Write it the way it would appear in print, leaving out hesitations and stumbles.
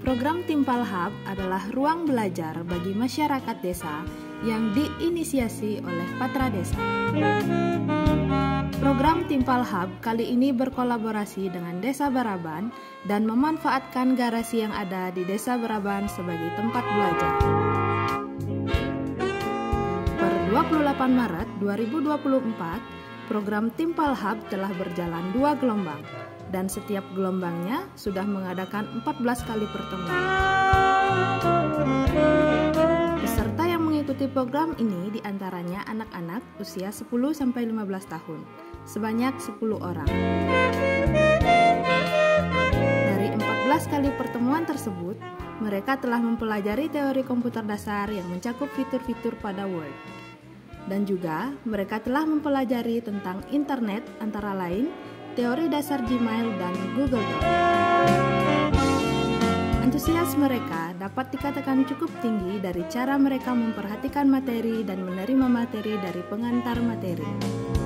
Program Timpal Hub adalah ruang belajar bagi masyarakat desa yang diinisiasi oleh Patra Desa. Program Timpal Hub kali ini berkolaborasi dengan Desa Baraban dan memanfaatkan garasi yang ada di Desa Baraban sebagai tempat belajar. Per 28 Maret 2024, program Timpal Hub telah berjalan 2 gelombang dan setiap gelombangnya sudah mengadakan 14 kali pertemuan. Peserta yang mengikuti program ini diantaranya anak-anak usia 10-15 tahun, sebanyak 10 orang. Dari 14 kali pertemuan tersebut, mereka telah mempelajari teori komputer dasar yang mencakup fitur-fitur pada Word. Dan juga mereka telah mempelajari tentang internet antara lain teori dasar Gmail dan Google Docs. Antusias mereka dapat dikatakan cukup tinggi dari cara mereka memperhatikan materi dan menerima materi dari pengantar materi.